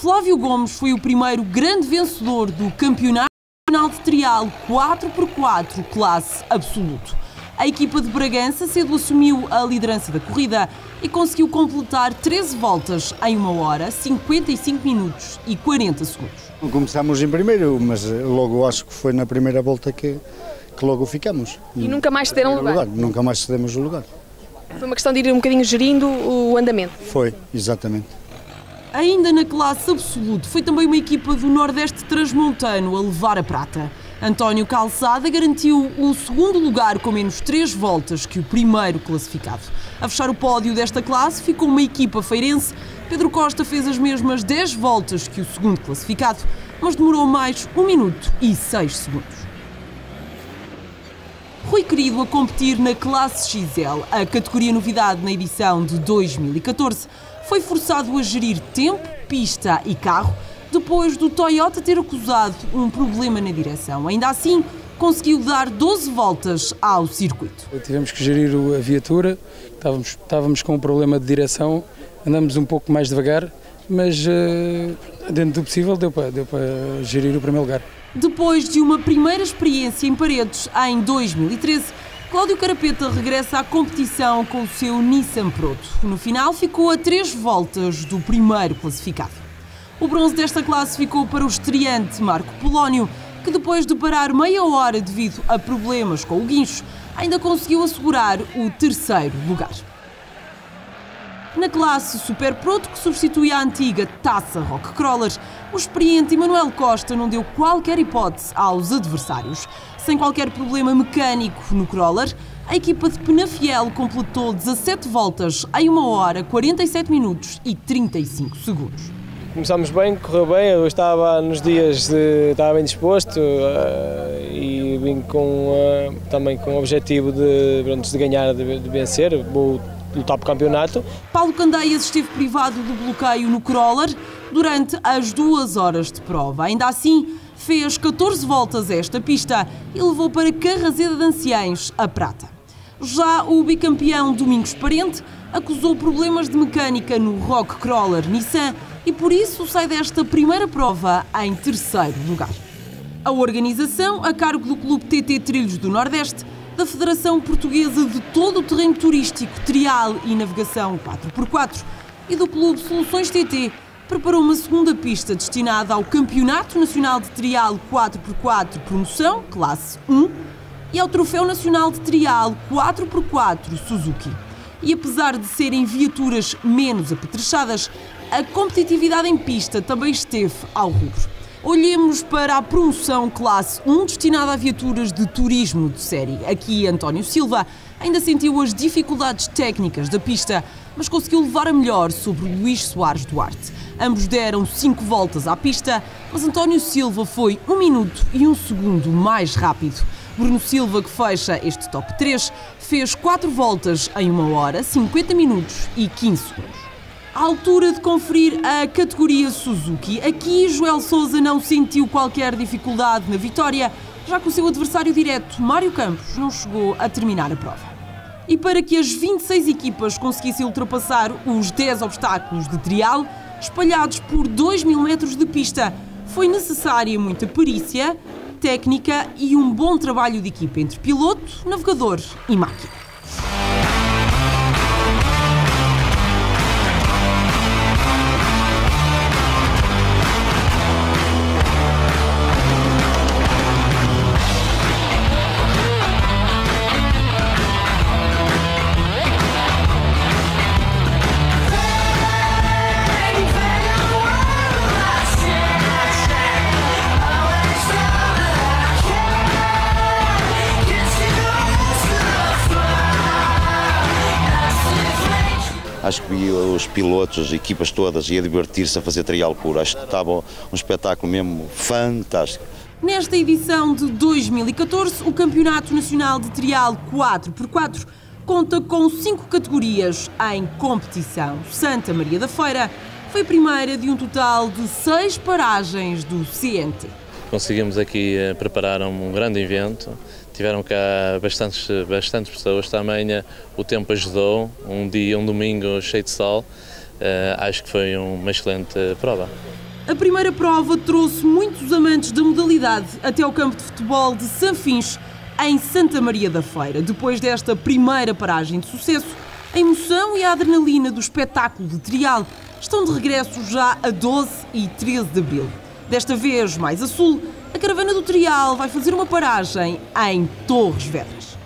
Flávio Gomes foi o primeiro grande vencedor do Campeonato Nacional de Trial 4x4 classe absoluto. A equipa de Bragança cedo assumiu a liderança da corrida e conseguiu completar 13 voltas em 1 hora, 55 minutos e 40 segundos. Começámos em primeiro, mas logo acho que foi na primeira volta que logo ficamos. E nunca mais cederam lugar? Nunca mais cedemos o lugar. Foi uma questão de ir um bocadinho gerindo o andamento? Foi, exatamente. Ainda na classe absoluto, foi também uma equipa do Nordeste Transmontano a levar a prata. António Calçada garantiu o segundo lugar com menos 3 voltas que o primeiro classificado. A fechar o pódio desta classe ficou uma equipa feirense. Pedro Costa fez as mesmas 10 voltas que o segundo classificado, mas demorou mais 1 minuto e 6 segundos. Rui Querido a competir na classe XL, a categoria novidade na edição de 2014, foi forçado a gerir tempo, pista e carro, depois do Toyota ter acusado um problema na direção. Ainda assim, conseguiu dar 12 voltas ao circuito. Tivemos que gerir a viatura, estávamos com um problema de direção, andamos um pouco mais devagar, mas dentro do possível deu para gerir o primeiro lugar. Depois de uma primeira experiência em Paredes em 2013, Cláudio Carapeta regressa à competição com o seu Nissan Proto. No final ficou a 3 voltas do primeiro classificado. O bronze desta classe ficou para o estreante Marco Polónio, que depois de parar meia hora devido a problemas com o guincho, ainda conseguiu assegurar o 3º lugar. Na classe Super Proto, que substitui a antiga Taça Rock Crawler, o experiente Emanuel Costa não deu qualquer hipótese aos adversários. Sem qualquer problema mecânico no crawler, a equipa de Penafiel completou 17 voltas em 1 hora, 47 minutos e 35 segundos. Começámos bem, correu bem, eu estava nos dias, estava bem disposto e vim também com o objetivo de ganhar, de vencer, vou lutar para o campeonato. Paulo Candeias esteve privado do bloqueio no crawler durante as 2 horas de prova. Ainda assim, fez 14 voltas a esta pista e levou para Carraseda de Anciães a prata. Já o bicampeão Domingos Parente acusou problemas de mecânica no Rock Crawler Nissan e por isso sai desta primeira prova em 3º lugar. A organização, a cargo do Clube TT Trilhos do Nordeste, da Federação Portuguesa de Todo o Terreno Turístico, Trial e Navegação 4x4 e do Clube Soluções TT, preparou uma segunda pista destinada ao Campeonato Nacional de Trial 4x4 Promoção, classe 1, e ao Troféu Nacional de Trial 4x4 Suzuki. E apesar de serem viaturas menos apetrechadas, a competitividade em pista também esteve ao rubro. Olhemos para a promoção classe 1 destinada a viaturas de turismo de série. Aqui António Silva ainda sentiu as dificuldades técnicas da pista, mas conseguiu levar a melhor sobre Luís Soares Duarte. Ambos deram 5 voltas à pista, mas António Silva foi 1 minuto e 1 segundo mais rápido. Bruno Silva, que fecha este top 3, fez 4 voltas em 1 hora, 50 minutos e 15 segundos. À altura de conferir a categoria Suzuki, aqui Joel Sousa não sentiu qualquer dificuldade na vitória, já que o seu adversário direto, Mário Campos, não chegou a terminar a prova. E para que as 26 equipas conseguissem ultrapassar os 10 obstáculos de trial, espalhados por 2.000 metros de pista, foi necessária muita perícia, técnica e um bom trabalho de equipa entre piloto, navegador e máquina. Acho que vi os pilotos, as equipas todas, a divertir-se a fazer trial puro. Acho que estava um espetáculo mesmo fantástico. Nesta edição de 2014, o Campeonato Nacional de Trial 4x4 conta com 5 categorias em competição. Santa Maria da Feira foi a primeira de um total de 6 paragens do CNT. Conseguimos aqui preparar um grande evento, tiveram cá bastantes pessoas também, o tempo ajudou, um domingo cheio de sol, acho que foi uma excelente prova. A primeira prova trouxe muitos amantes da modalidade até ao campo de futebol de Sanfins, em Santa Maria da Feira. Depois desta primeira paragem de sucesso, a emoção e a adrenalina do espetáculo de trial estão de regresso já a 12 e 13 de abril. Desta vez, mais a sul, a caravana do trial vai fazer uma paragem em Torres Vedras.